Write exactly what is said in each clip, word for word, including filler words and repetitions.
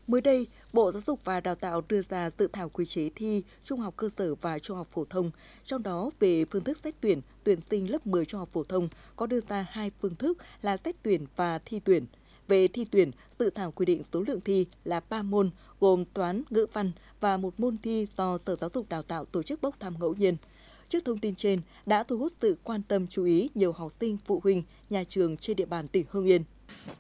Mới đây, Bộ Giáo dục và Đào tạo đưa ra dự thảo quy chế thi trung học cơ sở và trung học phổ thông, trong đó về phương thức xét tuyển, tuyển sinh lớp mười trung học phổ thông có đưa ra hai phương thức là xét tuyển và thi tuyển. Về thi tuyển, dự thảo quy định số lượng thi là ba môn, gồm toán, ngữ văn và một môn thi do Sở Giáo dục Đào tạo tổ chức bốc thăm ngẫu nhiên. Trước thông tin trên đã thu hút sự quan tâm chú ý nhiều học sinh, phụ huynh, nhà trường trên địa bàn tỉnh Hưng Yên.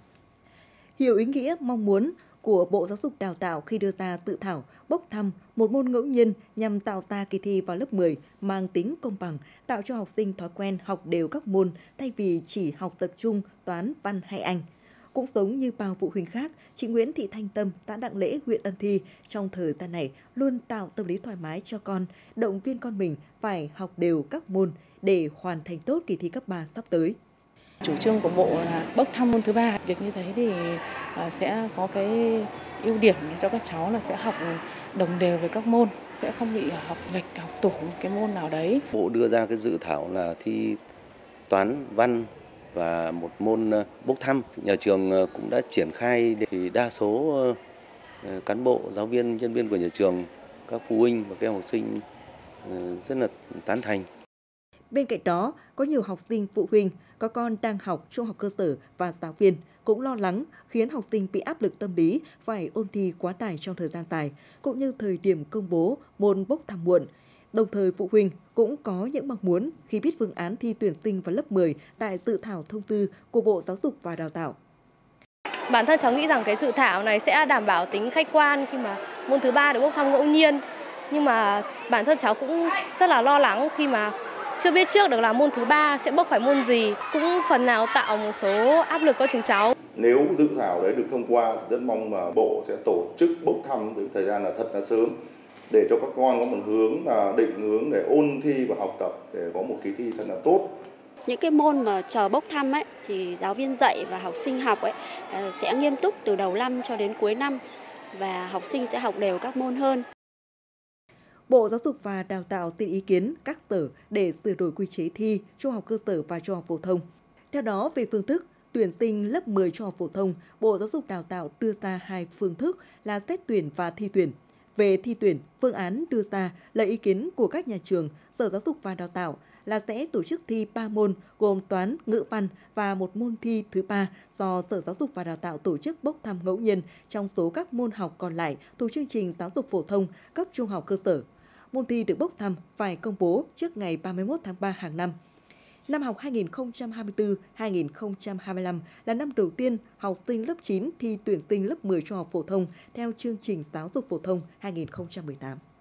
Hiểu ý nghĩa mong muốn của Bộ Giáo dục Đào tạo khi đưa ra dự thảo bốc thăm một môn ngẫu nhiên nhằm tạo ra kỳ thi vào lớp mười mang tính công bằng, tạo cho học sinh thói quen học đều các môn thay vì chỉ học tập trung toán, văn hay Anh. Cũng giống như bao phụ huynh khác, chị Nguyễn Thị Thanh Tâm, xã Đặng Lễ, huyện Ân Thi trong thời gian này luôn tạo tâm lý thoải mái cho con, động viên con mình phải học đều các môn để hoàn thành tốt kỳ thi cấp ba sắp tới. Chủ trương của Bộ là bốc thăm môn thứ ba. Việc như thế thì sẽ có cái ưu điểm cho các cháu là sẽ học đồng đều với các môn, sẽ không bị học lệch, học tủ cái môn nào đấy. Bộ đưa ra cái dự thảo là thi toán, văn và một môn bốc thăm. Nhà trường cũng đã triển khai thì đa số cán bộ, giáo viên, nhân viên của nhà trường, các phụ huynh và các em học sinh rất là tán thành. Bên cạnh đó, có nhiều học sinh phụ huynh có con đang học trung học cơ sở và giáo viên cũng lo lắng khiến học sinh bị áp lực tâm lý phải ôn thi quá tải trong thời gian dài, cũng như thời điểm công bố môn bốc thăm muộn. Đồng thời, phụ huynh cũng có những mong muốn khi biết phương án thi tuyển sinh vào lớp mười tại dự thảo thông tư của Bộ Giáo dục và Đào tạo. Bản thân cháu nghĩ rằng cái dự thảo này sẽ đảm bảo tính khách quan khi mà môn thứ ba được bốc thăm ngẫu nhiên. Nhưng mà bản thân cháu cũng rất là lo lắng khi mà chưa biết trước được là môn thứ ba sẽ bốc phải môn gì, cũng phần nào tạo một số áp lực cho chúng cháu. Nếu dự thảo đấy được thông qua thì rất mong mà Bộ sẽ tổ chức bốc thăm với thời gian là thật là sớm để cho các con có một hướng là định hướng để ôn thi và học tập để có một kỳ thi thật là tốt. Những cái môn mà chờ bốc thăm ấy thì giáo viên dạy và học sinh học ấy sẽ nghiêm túc từ đầu năm cho đến cuối năm và học sinh sẽ học đều các môn hơn. Bộ Giáo dục và Đào tạo xin ý kiến các sở để sửa đổi quy chế thi trung học cơ sở và trung học phổ thông. Theo đó, về phương thức tuyển sinh lớp mười trung học phổ thông, Bộ Giáo dục Đào tạo đưa ra hai phương thức là xét tuyển và thi tuyển. Về thi tuyển, phương án đưa ra lấy ý kiến của các nhà trường, Sở Giáo dục và Đào tạo là sẽ tổ chức thi ba môn gồm toán, ngữ văn và một môn thi thứ ba do Sở Giáo dục và Đào tạo tổ chức bốc thăm ngẫu nhiên trong số các môn học còn lại thuộc chương trình giáo dục phổ thông cấp trung học cơ sở. Môn thi được bốc thăm phải công bố trước ngày ba mươi mốt tháng ba hàng năm. Năm học hai nghìn không trăm hai mươi tư hai nghìn không trăm hai mươi lăm là năm đầu tiên học sinh lớp chín thi tuyển sinh lớp mười trung học phổ thông theo chương trình giáo dục phổ thông hai nghìn không trăm mười tám.